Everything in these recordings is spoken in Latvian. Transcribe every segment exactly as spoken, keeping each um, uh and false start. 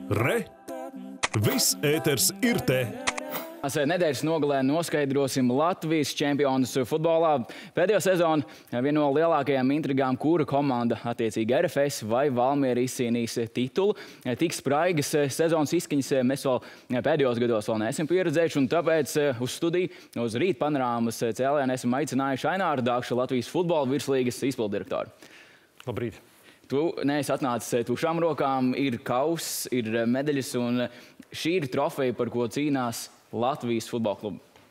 Re! Viss ēters ir te! Nedēļas nogalē noskaidrosim Latvijas čempionus futbolā. Pēdējo sezonu viena no lielākajām intrigām, kura komanda, attiecīgi R F S vai Valmiera, izcīnīs titulu. Tik spraigas sezonas izskaņas mēs vēl pēdējos gados vēl neesam pieredzējuši, un tāpēc uz studiju, uz Rīt panorāmas cēlienu esam aicinājuši Aināru Dakšu, Latvijas futbola virslīgas izpildirektoru. Labrīt! Tu neesi atnācis tušām rokām, ir kauss, ir medaļas, un šī ir trofeja, par ko cīnās Latvijas futbola kluba.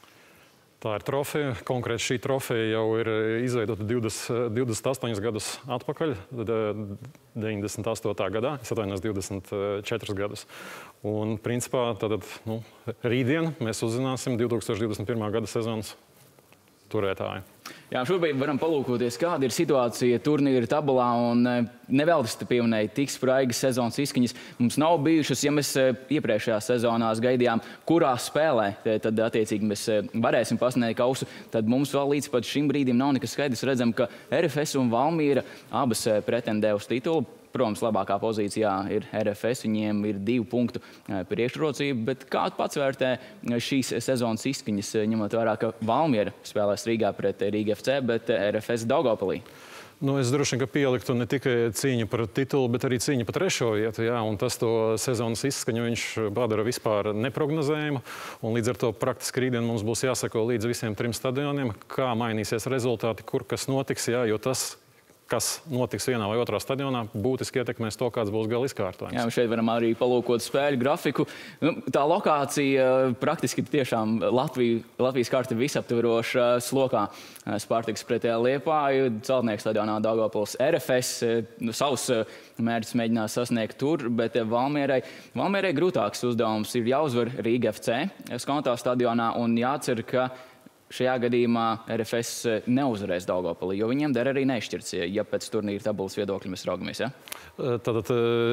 Tā ir trofeja. Konkrēti šī trofeja jau ir izveidota divdesmit astoņus gadus atpakaļ, deviņdesmit astotā gadā, es atvainojos divdesmit četrus gadus. Un, principā, tātad, nu, rītdien mēs uzzināsim divs tūkstoši divdesmit pirmā gada sezonas turētāju. Jā, šobrīd varam palūkoties, kāda ir situācija turnīra tabulā, un neveltis te pieminēja tik spraigas sezonas izskaņas. Mums nav bijušas, ja mēs iepriekšējās sezonās gaidījām, kurā spēlē, tad attiecīgi mēs varēsim pasniegt kausu, tad mums vēl līdz pat šim brīdim nav nekas skaidrs. Redzam, ka R F S un Valmiera abas pretendē uz titulu. Protams, labākā pozīcijā ir R F S, viņiem ir divu punktu priekšrocība, bet kā tu pats vērtē šīs sezonas izskaņas, ņemot vērā, ka Valmiera spēlēs Rīgā pret Rīga F C, bet R F S Daugavpilī? Nu, es droši vien, ka pieliktu ne tikai cīņa par titulu, bet arī cīņa par trešo vietu, jā, un tas to sezonas izskaņu viņš padara vispār neprognozējumu, un līdz ar to praktiski rītdien mums būs jāsako līdz visiem trim stadioniem, kā mainīsies rezultāti, kur kas notiks, jā, jo tas, kas notiks vienā vai otrā stadionā, būtiski ietekmēs to, kāds būs gala izkārtojums. Jā, šeit varam arī palūkot spēļu grafiku. Nu, tā lokācija praktiski tiešām Latviju, Latvijas karta visaptveroša slokā. Spartaks pret Liepāju, Celtnieku stadionā Daugavpils R F S, nu, savus mērķus mēģinās sasniegt tur, bet Valmierai, Valmierai grūtāks uzdevums ir jāuzvar Rīga F C Skontā stadionā, un jācer, ka šajā gadījumā R F S neuzvarēs Daugavpilī, jo viņiem der arī nešķirts, ja pēc turnīra tabulas viedokļa mēs raugamies, ja? Tātad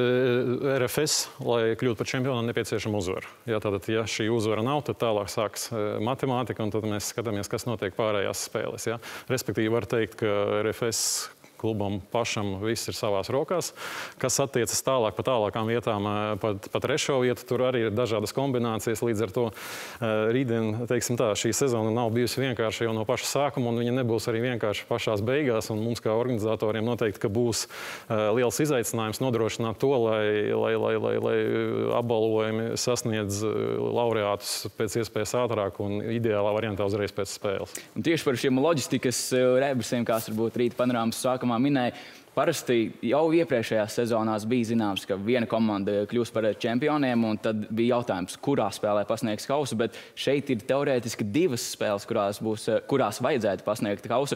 R F S, lai kļūtu par čempionu, nepieciešama uzvara. Ja, tātad, ja šī uzvara nav, tad tālāk sāks matemātika, un tad mēs skatāmies, kas notiek pārējās spēles. Ja? Respektīvi, var teikt, ka R F S klubam pašam viss ir savās rokās. Kas attiecas tālāk pa tālākām vietām, pa, pa trešo vietu, tur arī ir dažādas kombinācijas. Līdz ar to rītdien, teiksim tā, šī sezona nav bijusi vienkārši jau no paša sākuma, un viņa nebūs arī vienkārši pašās beigās. Un mums kā organizatoriem noteikti, ka būs liels izaicinājums nodrošināt to, lai, lai, lai, lai, lai apbalvojumi sasniedz laureātus pēc iespējas ātrāk un ideālā variantā uzreiz pēc spēles. Un tieši par šiem loģistikas rebusiem, kāds varbūt Rīta panorāmas sākumā minēja, parasti jau iepriekšējās sezonās bija zināms, ka viena komanda kļūs par čempioniem, un tad bija jautājums, kurā spēlē pasniegs kausu, bet šeit ir teorētiski divas spēles, kurās, būs, kurās vajadzētu pasniegt kausu.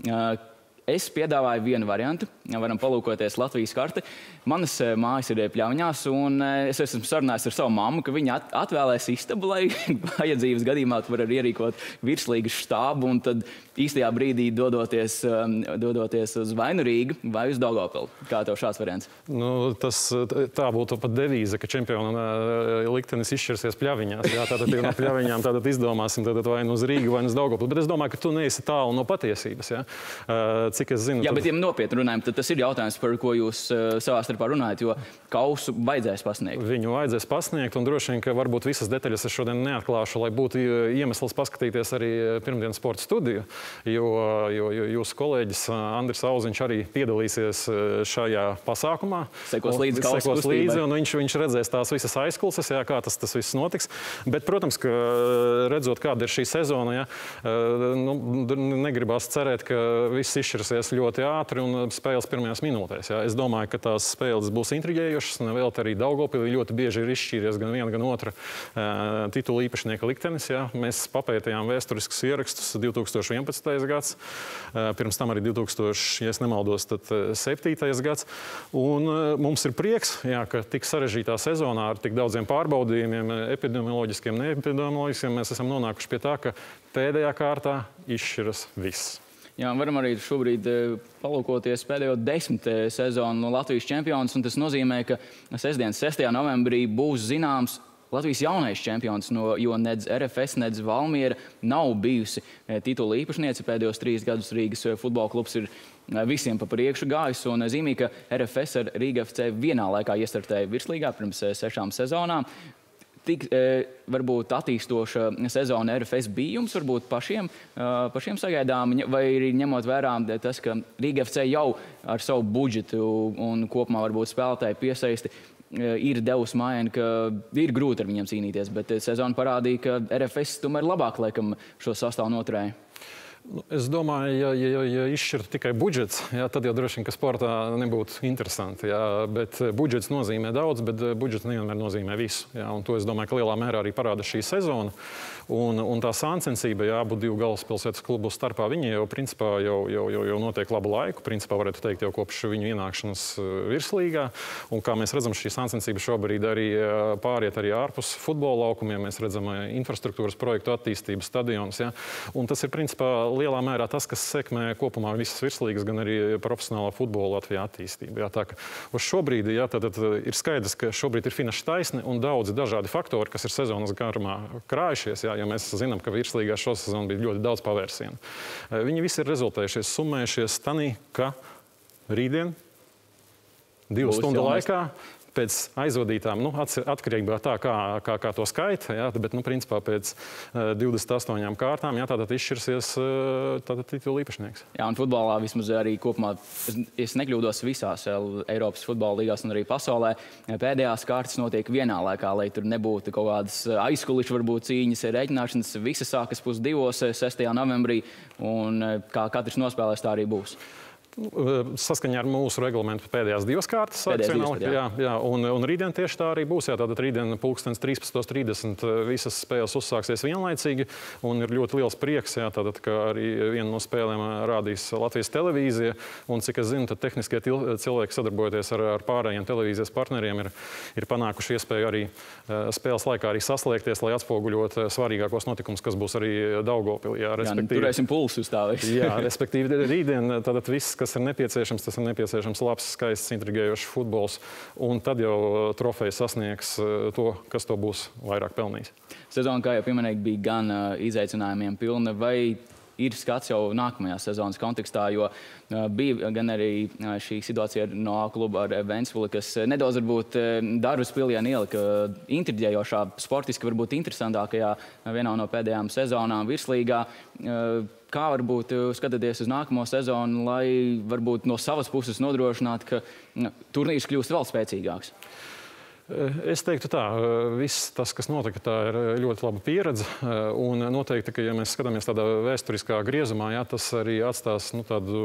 Es piedāvāju vienu variantu, varam palūkoties Latvijas karti. Manas mājas ir Pļavņās, un es esmu sarunājis ar savu mammu, ka viņa atvēlēs istabu, lai vajadzības gadījumā var arī ierīkot virslīgas štābu, un tad īstajā brīdī dodoties, dodoties uz vai nu Rīgu, vai uz Daugavpilu. Kā tev šāds variants? Nu, tas, tā būtu pat devīze, ka čempiona liktenis izšķirsies Pļavņās. Jā, tātad no Pļavņām tātad izdomāsim tātad vai nu uz Rīgu, vai nu uz Daugavpilu. Bet es domāju, ka tu neesi tālu no patiesības. Jā. Cik es zinu, Jā, tad... bet, ja nopietni runājam, tad tas ir jautājums, par ko jūs uh, savā starpā runājat, jo kausu vajadzēs pasniegt. Viņu vajadzēs pasniegt, un droši vien, ka varbūt visas detaļas es šodien neatklāšu, lai būtu iemesls paskatīties arī pirmdienas sporta studiju, jo, jo, jo jūsu kolēģis Andris Auziņš arī piedalīsies šajā pasākumā. Sekos līdzi kausu sekos kustībai. līdzi, un viņš, viņš redzēs tās visas aizkulses, jā, kā tas, tas viss notiks. Bet, protams, ka redzot, kāda ir šī sezona, jā, nu, negribās cerēt, ka viss izšķirsies ļoti ātri un spēles pirmajās minūtēs. Jā. Es domāju, ka tās spēles būs intriģējošas. Nevēlti arī Daugavpilī ļoti bieži ir izšķīries gan viena, gan otra uh, titula īpašnieka liktenis. Jā. Mēs papētījām vēsturiskus ierakstus divi tūkstoši vienpadsmitais gads, uh, pirms tam arī divi tūkstoši, ja es nemaldos, tad septītais gads. Un uh, mums ir prieks, jā, ka tik sarežģītā sezonā ar tik daudziem pārbaudījumiem, epidemioloģiskiem, neepidemioloģiskiem, mēs esam nonākuši pie tā, ka pēdējā kārtā izšķiras viss. Jā, varam arī šobrīd palūkoties pēdējo desmit sezonu no Latvijas čempionus, un tas nozīmē, ka sestdien, sestajā novembrī būs zināms Latvijas jaunais čempions, no, jo nedz R F S, nedz Valmiera nav bijusi titula īpašniece. Pēdējos trīs gadus Rīgas futbola klubs ir visiem pa priekšu gājis. Un zīmīgi, ka R F S ar Rīga F C vienā laikā iestartēja virslīgā pirms sešām sezonām. Tik e, varbūt attīstoša sezona R F S bija jums varbūt pašiem, uh, pašiem sagaidām, vai arī ņemot vērā tas, ka Rīga F C jau ar savu budžetu un kopumā varbūt spēlētāju piesaisti ir devusi mājienu, ka ir grūti ar viņiem cīnīties, bet sezona parādīja, ka R F S tomēr labāk, laikam, šo sastāvu noturēja. Es domāju, ja, ja, ja izšķirtu tikai budžets, jā, tad jau droši vien, ka sportā nebūtu interesanti. Jā, bet budžets nozīmē daudz, bet budžets nevienmēr nozīmē visu. Jā, un to es domāju, ka lielā mērā arī parāda šī sezona. Un, un tā sāncensība, jā, abu divu galvaspilsētas klubu starpā, viņi jau, principā, jau, jau, jau, jau notiek labu laiku. Principā, varētu teikt, jau kopš viņu ienākšanas virslīgā. Un kā mēs redzam, šī sāncensība šobrīd arī pāriet arī ārpus futbola laukumiem. Mēs redzam infrastruktūras projektu attīstību, stadionus. Jā. Un tas ir, principā, lielā mērā tas, kas sekmē kopumā visas virslīgas, gan arī profesionālā futbola Latvijā attīstību. Jā, tā, uz šobrīd jā, tad, tad ir skaidrs, ka šobrīd ir finiša taisne un daudzi dažādi faktori, kas ir sezonas garumā krājušies, jā, jo mēs zinām, ka virslīgā šo sezonu bija ļoti daudz pavērsienu. Viņi visi ir rezultējušies, summējušies tanī, ka rītdien, divu Būs stundu laikā, pēc aizvadītām, nu, atkarībā tā, kā, kā, kā to skaita, jā, bet, nu, principā pēc uh, divdesmit astoņām kārtām, jā, tātad izšķirsies uh, tātad titula īpašnieks. Jā, un futbolā vismaz arī kopumā, es, es nekļūdos visās Eiropas futbola līgās un arī pasaulē, pēdējās kārtas notiek vienā laikā, lai tur nebūtu kaut kādas aizkulišas, varbūt cīņas, rēķināšanas, visas sākas pusdivos, sestajā novembrī, un kā katrs nospēlēs, tā arī būs. Saskaņā ar mūsu reglamentu pēdējās divas kārtas. Pēdējās divas, jā. Jā, jā, un, un rītdien tieši tā arī būs. Jā, tātad rītdien pulkstens trīspadsmit trīsdesmit visas spēles uzsāksies vienlaicīgi. Un ir ļoti liels prieks, jā, tātad, ka arī viena no spēlēm rādīs Latvijas televīzija. Un cik es zinu, tad tehniskie cilvēki sadarbojoties ar, ar pārējiem televīzijas partneriem ir, ir panākuši iespēju arī spēles laikā arī saslēgties, lai atspoguļot svarīgākos notikumus, kas būs arī Daugavpilī. Jā, jā, turēsim pulsu uz tā visu. Jā, respektīvi rītdien tātad viss, kas ir nepieciešams, tas ir nepieciešams labs, skaists, intrigējošs futbols, un tad jau trofeja sasniegs to, kas to būs vairāk pelnījis. Sezona, kā jau pieminēju, bija gan uh, izaicinājumiem pilna, vai ir skats jau nākamajā sezonas kontekstā, jo uh, bija gan arī uh, šī situācija no A kluba ar Ventspili, kas nedaudz varbūt darbas pilienu ielika intriģējošā, sportiski varbūt interesantākajā vienā no pēdējām sezonām virslīgā. Uh, Kā varbūt skatāties uz nākamo sezonu, lai varbūt no savas puses nodrošinātu, ka nu, turnīrs kļūst vēl spēcīgāks? Es teiktu tā, viss tas, kas notika, tā ir ļoti laba pieredze. Un noteikti, ka, ja mēs skatāmies tādā vēsturiskā griezumā, jā, tas arī atstās nu, tādu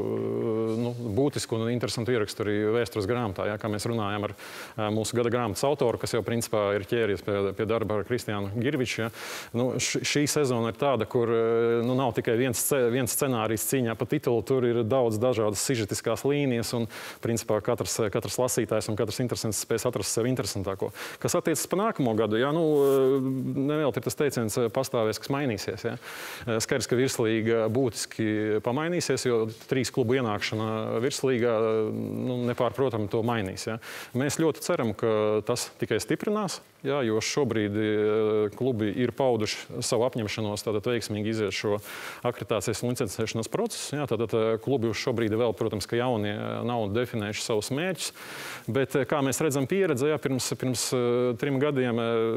nu, būtisku un interesantu ierakstu arī vēstures grāmatā. Jā, kā mēs runājam ar mūsu gada grāmatas autoru, kas jau principā ir ķēries pie, pie darba ar Kristiānu Girviču. Jā. Nu, š, šī sezona ir tāda, kur nu, nav tikai viens, viens scenārijs cīņā pa titulu, tur ir daudz dažādas sižetiskās līnijas un principā katrs, katrs lasītājs un katrs interesants spēs atrast sevi interesantāko. Kas attiecas par nākamo gadu, jā, nu, nevēl ir tas teiciens pastāvēs, kas mainīsies. Jā. Skaidrs, ka virslīga būtiski pamainīsies, jo trīs klubu ienākšana virslīgā nu, nepārprotami to mainīs. Jā. Mēs ļoti ceram, ka tas tikai stiprinās, jā, jo šobrīd klubi ir pauduši savu apņemšanos tātad veiksmīgi iziet šo akreditācijas un licencēšanas procesu. Jā, tātad klubi uz šobrīd vēl, protams, ka jaunie nav definējuši savus mērķus, bet kā mēs redzam pieredze, jā, pirms, pirms uh, trim gadiem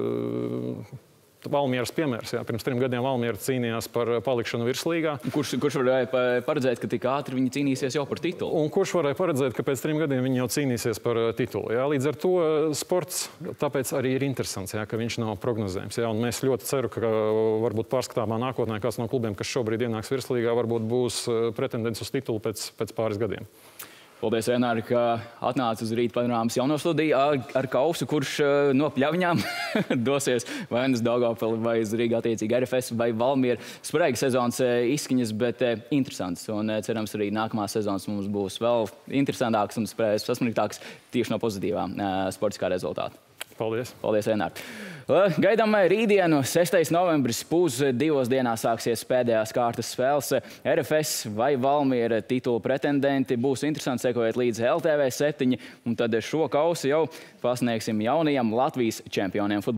uh, Valmieras piemērs. Jā. Pirms trim gadiem Valmiera cīnījās par palikšanu virslīgā. Kurš, kurš varēja paredzēt, ka tik ātri viņi cīnīsies jau par titulu? Un kurš varēja paredzēt, ka pēc trim gadiem viņi jau cīnīsies par titulu? Jā. Līdz ar to sports tāpēc arī ir interesants, jā, ka viņš nav prognozējams. Jā. Un mēs ļoti ceru, ka varbūt pārskatāmā nākotnē kāds no klubiem, kas šobrīd ienāks virslīgā, varbūt būs pretendents uz titulu pēc, pēc pāris gadiem. Paldies, Renāri, ka atnāca uz Rīta panorāmas jauno studiju ar, ar kausu, kurš no pļaviņām dosies vai uz Daugavpili, vai uz Rīgā attiecīgi R F S vai Valmiera. Spraiga sezonas izskaņas, bet interesants. Un cerams, arī nākamā sezonas mums būs vēl interesantāks un spējas sasniegtāks tieši no pozitīvā sportiskā rezultāta. Paldies. Paldies, Renāri. Gaidām rītdienu, sestais novembris, pus divos dienās sāksies pēdējās kārtas spēles. R F S vai Valmiera titulu pretendenti. Būs interesanti sekojot līdz L T V septiņi, un tad šo kausu jau pasniegsim jaunajiem Latvijas čempioniem.